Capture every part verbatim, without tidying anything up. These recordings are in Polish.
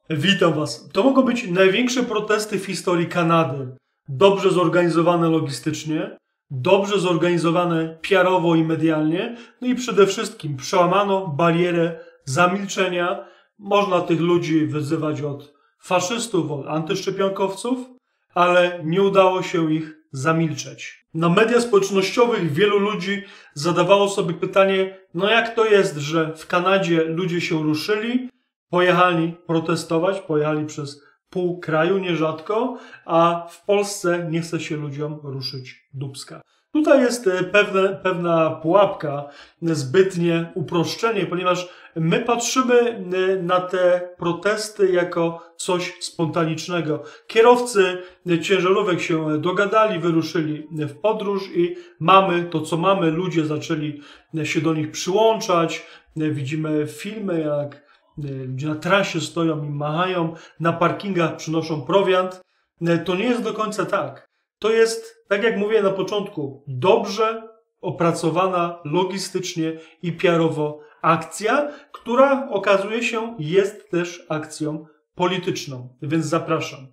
Witam Was. To mogą być największe protesty w historii Kanady. Dobrze zorganizowane logistycznie, dobrze zorganizowane P R owo i medialnie, no i przede wszystkim przełamano barierę zamilczenia. Można tych ludzi wyzywać od faszystów, od antyszczepionkowców, ale nie udało się ich zamilczeć. Na mediach społecznościowych wielu ludzi zadawało sobie pytanie, no jak to jest, że w Kanadzie ludzie się ruszyli, pojechali protestować, pojechali przez pół kraju nierzadko, a w Polsce nie chce się ludziom ruszyć dupska. Tutaj jest pewne, pewna pułapka, zbytnie uproszczenie, ponieważ my patrzymy na te protesty jako coś spontanicznego. Kierowcy ciężarówek się dogadali, wyruszyli w podróż i mamy to, co mamy. Ludzie zaczęli się do nich przyłączać. Widzimy filmy, jak ludzie na trasie stoją i machają, na parkingach przynoszą prowiant. To nie jest do końca tak. To jest, tak jak mówiłem na początku, dobrze opracowana logistycznie i P R owo akcja, która okazuje się jest też akcją polityczną, więc zapraszam.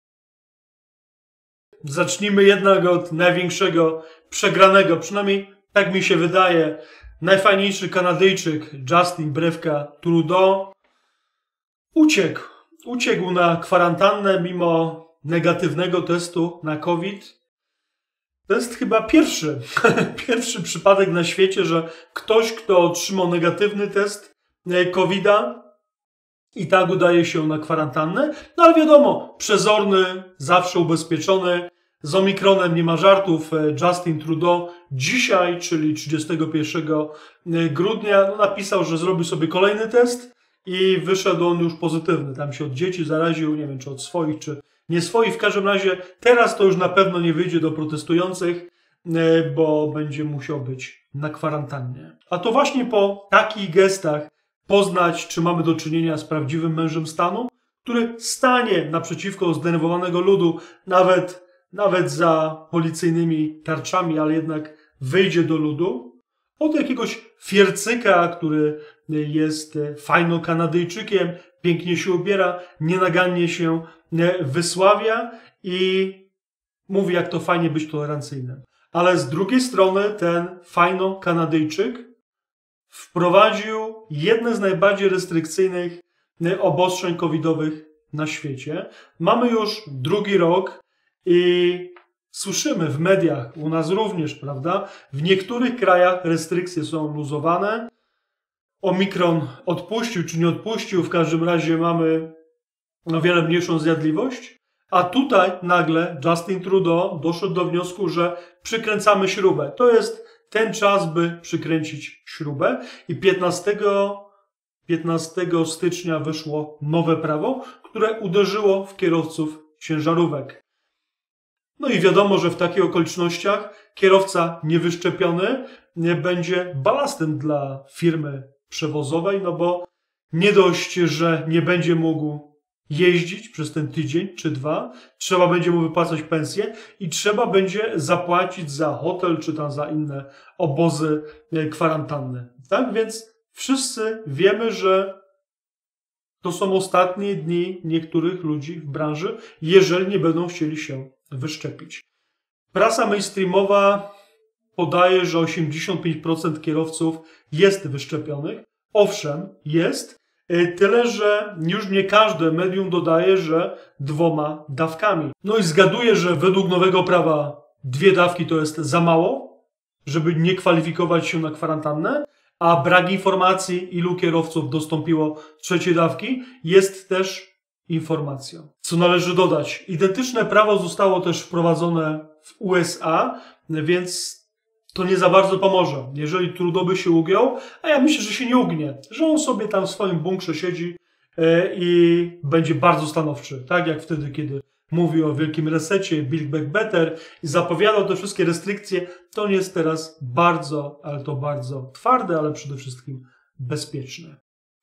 Zacznijmy jednak od największego przegranego, przynajmniej tak mi się wydaje. Najfajniejszy Kanadyjczyk Justin Brewka Trudeau uciekł. Uciekł na kwarantannę mimo negatywnego testu na COVID. To jest chyba pierwszy, pierwszy przypadek na świecie, że ktoś, kto otrzymał negatywny test kowida i tak udaje się na kwarantannę. No ale wiadomo, przezorny, zawsze ubezpieczony, z Omikronem nie ma żartów. Justin Trudeau dzisiaj, czyli trzydziestego pierwszego grudnia, no napisał, że zrobił sobie kolejny test i wyszedł on już pozytywny. Tam się od dzieci zaraził, nie wiem czy od swoich, czy nie swoich. W każdym razie teraz to już na pewno nie wyjdzie do protestujących, bo będzie musiał być na kwarantannie. A to właśnie po takich gestach poznać, czy mamy do czynienia z prawdziwym mężem stanu, który stanie naprzeciwko zdenerwowanego ludu, nawet, nawet za policyjnymi tarczami, ale jednak wyjdzie do ludu, od jakiegoś fiercyka, który jest fajno Kanadyjczykiem, pięknie się ubiera, nienagannie się wysławia i mówi, jak to fajnie być tolerancyjnym. Ale z drugiej strony ten fajno Kanadyjczyk wprowadził jedne z najbardziej restrykcyjnych obostrzeń covidowych na świecie. Mamy już drugi rok i słyszymy w mediach, u nas również, prawda? W niektórych krajach restrykcje są luzowane. Omikron odpuścił czy nie odpuścił, w każdym razie mamy o wiele mniejszą zjadliwość. A tutaj nagle Justin Trudeau doszedł do wniosku, że przykręcamy śrubę. To jest ten czas, by przykręcić śrubę. I piętnastego stycznia wyszło nowe prawo, które uderzyło w kierowców ciężarówek. No i wiadomo, że w takich okolicznościach kierowca niewyszczepiony nie będzie balastem dla firmy przewozowej, no bo nie dość, że nie będzie mógł jeździć przez ten tydzień czy dwa, trzeba będzie mu wypłacać pensję i trzeba będzie zapłacić za hotel czy tam za inne obozy kwarantanny. Tak więc wszyscy wiemy, że to są ostatnie dni niektórych ludzi w branży, jeżeli nie będą chcieli się wyszczepić. Prasa mainstreamowa podaje, że osiemdziesiąt pięć procent kierowców jest wyszczepionych. Owszem, jest. Tyle, że już nie każde medium dodaje, że dwoma dawkami. No i zgaduję, że według nowego prawa dwie dawki to jest za mało, żeby nie kwalifikować się na kwarantannę, a brak informacji, ilu kierowców dostąpiło trzeciej dawki, jest też informacją. Co należy dodać? Identyczne prawo zostało też wprowadzone w U S A, więc to nie za bardzo pomoże, jeżeli Trudeau by się ugiął, a ja myślę, że się nie ugnie, że on sobie tam w swoim bunkrze siedzi i będzie bardzo stanowczy, tak jak wtedy, kiedy mówił o wielkim resecie, Build Back Better i zapowiadał te wszystkie restrykcje, to on jest teraz bardzo, ale to bardzo twarde, ale przede wszystkim bezpieczne.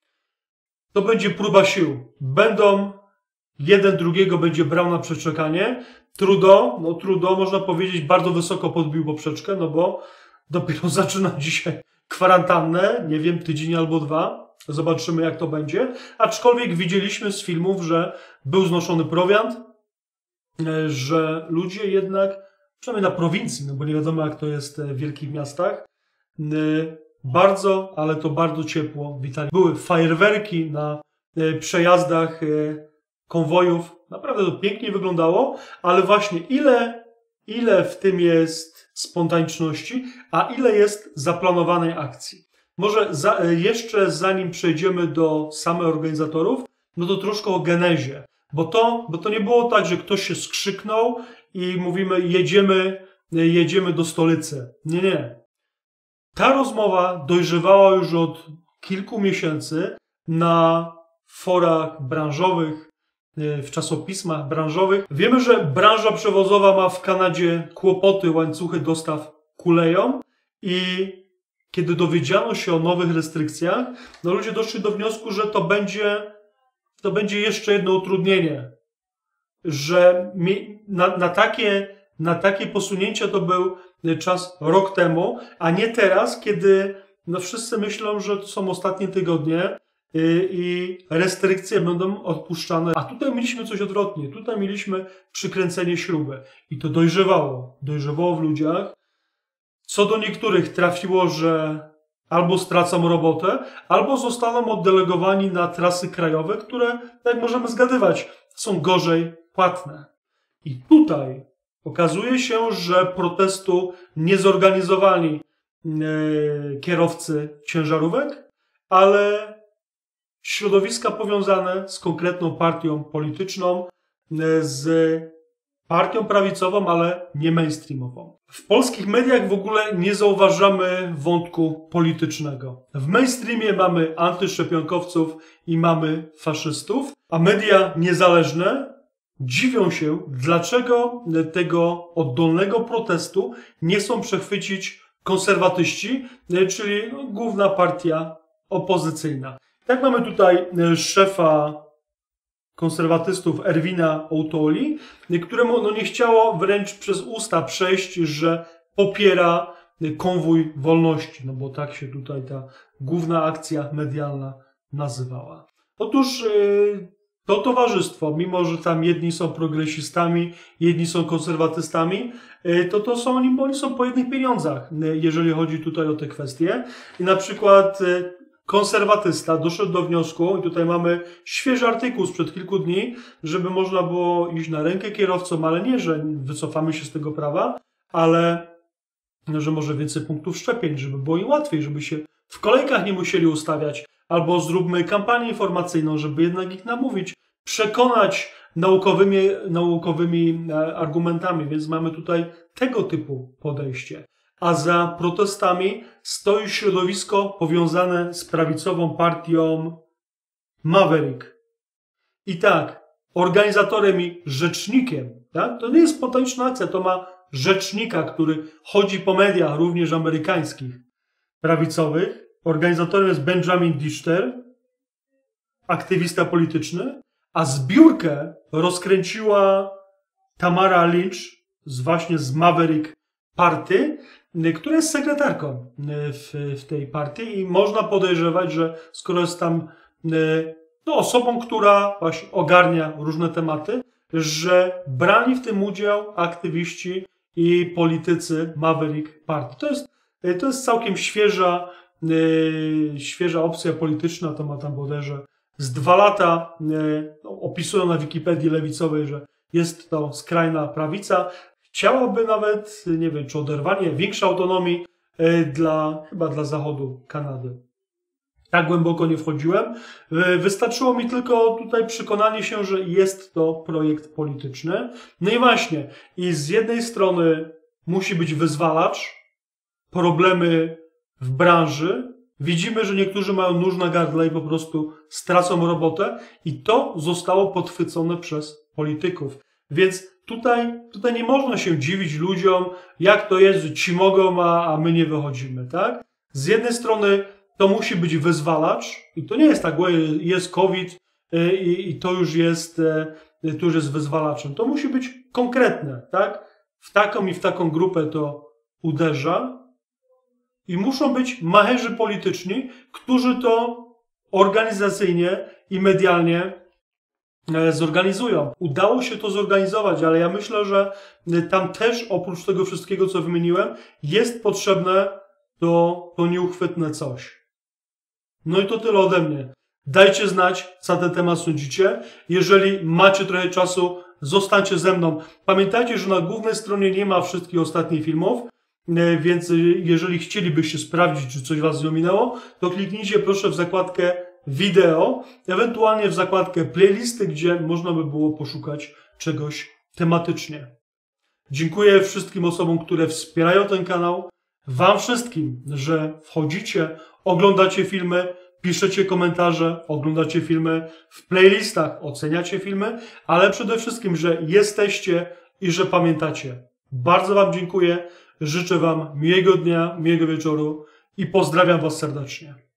To będzie próba sił. Będą, jeden drugiego będzie brał na przeczekanie. Trudeau, no Trudeau można powiedzieć bardzo wysoko podbił poprzeczkę, no bo dopiero zaczyna dzisiaj kwarantannę, nie wiem, tydzień albo dwa. Zobaczymy, jak to będzie. Aczkolwiek widzieliśmy z filmów, że był znoszony prowiant, że ludzie jednak, przynajmniej na prowincji, no bo nie wiadomo, jak to jest w wielkich miastach, bardzo, ale to bardzo ciepło witali. Były fajerwerki na przejazdach konwojów. Naprawdę to pięknie wyglądało, ale właśnie ile, ile w tym jest spontaniczności, a ile jest zaplanowanej akcji. Może za, jeszcze zanim przejdziemy do samych organizatorów, no to troszkę o genezie. Bo to, bo to nie było tak, że ktoś się skrzyknął i mówimy jedziemy, jedziemy do stolicy. Nie, nie. Ta rozmowa dojrzewała już od kilku miesięcy na forach branżowych, w czasopismach branżowych. Wiemy, że branża przewozowa ma w Kanadzie kłopoty, łańcuchy dostaw kuleją i kiedy dowiedziano się o nowych restrykcjach, no ludzie doszli do wniosku, że to będzie, to będzie jeszcze jedno utrudnienie. Że mi, na, na, takie, na takie posunięcia to był czas rok temu, a nie teraz, kiedy no wszyscy myślą, że to są ostatnie tygodnie i, i restrykcje będą odpuszczane. A tutaj mieliśmy coś odwrotnie. Tutaj mieliśmy przykręcenie śruby. I to dojrzewało. Dojrzewało w ludziach. Co do niektórych trafiło, że albo stracą robotę, albo zostaną oddelegowani na trasy krajowe, które, jak możemy zgadywać, są gorzej płatne. I tutaj okazuje się, że protestu nie zorganizowali e, kierowcy ciężarówek, ale środowiska powiązane z konkretną partią polityczną, e, z partią prawicową, ale nie mainstreamową. W polskich mediach w ogóle nie zauważamy wątku politycznego. W mainstreamie mamy antyszczepionkowców i mamy faszystów, a media niezależne dziwią się, dlaczego tego oddolnego protestu nie chcą przechwycić konserwatyści, czyli główna partia opozycyjna. Tak mamy tutaj szefa konserwatystów Erwina O'Toole, któremu no nie chciało wręcz przez usta przejść, że popiera konwój wolności, no bo tak się tutaj ta główna akcja medialna nazywała. Otóż to towarzystwo, mimo że tam jedni są progresistami, jedni są konserwatystami, to to są oni, bo oni są po jednych pieniądzach, jeżeli chodzi tutaj o te kwestie. I na przykład konserwatysta doszedł do wniosku, i tutaj mamy świeży artykuł sprzed kilku dni, żeby można było iść na rękę kierowcom, ale nie, że wycofamy się z tego prawa, ale że może więcej punktów szczepień, żeby było im łatwiej, żeby się w kolejkach nie musieli ustawiać, albo zróbmy kampanię informacyjną, żeby jednak ich namówić, przekonać naukowymi, naukowymi argumentami, więc mamy tutaj tego typu podejście. A za protestami stoi środowisko powiązane z prawicową partią Maverick. I tak, organizatorem i rzecznikiem, tak? To nie jest spontaniczna akcja, to ma rzecznika, który chodzi po mediach, również amerykańskich, prawicowych. Organizatorem jest Benjamin Dichter, aktywista polityczny, a zbiórkę rozkręciła Tamara Lynch, z właśnie z Maverick Party, która jest sekretarką w, w tej partii i można podejrzewać, że skoro jest tam no, osobą, która właśnie ogarnia różne tematy, że brali w tym udział aktywiści i politycy Maverick Party. To jest, to jest całkiem świeża, świeża opcja polityczna, to ma tam bodajże z dwa lata, no, opisują na Wikipedii lewicowej, że jest to skrajna prawica. Chciałaby nawet, nie wiem, czy oderwanie, większej autonomii dla, chyba dla zachodu Kanady. Tak głęboko nie wchodziłem. Wystarczyło mi tylko tutaj przekonanie się, że jest to projekt polityczny. No i właśnie, i z jednej strony musi być wyzwalacz, problemy w branży. Widzimy, że niektórzy mają nóż na gardle i po prostu stracą robotę i to zostało podchwycone przez polityków. Więc tutaj, tutaj nie można się dziwić ludziom, jak to jest, że ci mogą, a, a my nie wychodzimy, tak? Z jednej strony to musi być wyzwalacz i to nie jest tak, bo jest COVID i, i to już jest, to już jest wyzwalaczem. To musi być konkretne, tak? W taką i w taką grupę to uderza i muszą być macherzy polityczni, którzy to organizacyjnie i medialnie zorganizują. Udało się to zorganizować, ale ja myślę, że tam też oprócz tego wszystkiego, co wymieniłem, jest potrzebne to, to nieuchwytne coś. No i to tyle ode mnie. Dajcie znać, co na ten temat sądzicie. Jeżeli macie trochę czasu, zostańcie ze mną. Pamiętajcie, że na głównej stronie nie ma wszystkich ostatnich filmów, więc jeżeli chcielibyście sprawdzić, czy coś was ominęło, to kliknijcie proszę w zakładkę wideo, ewentualnie w zakładkę playlisty, gdzie można by było poszukać czegoś tematycznie. Dziękuję wszystkim osobom, które wspierają ten kanał, wam wszystkim, że wchodzicie, oglądacie filmy, piszecie komentarze, oglądacie filmy w playlistach, oceniacie filmy, ale przede wszystkim, że jesteście i że pamiętacie. Bardzo wam dziękuję, życzę wam miłego dnia, miłego wieczoru i pozdrawiam was serdecznie.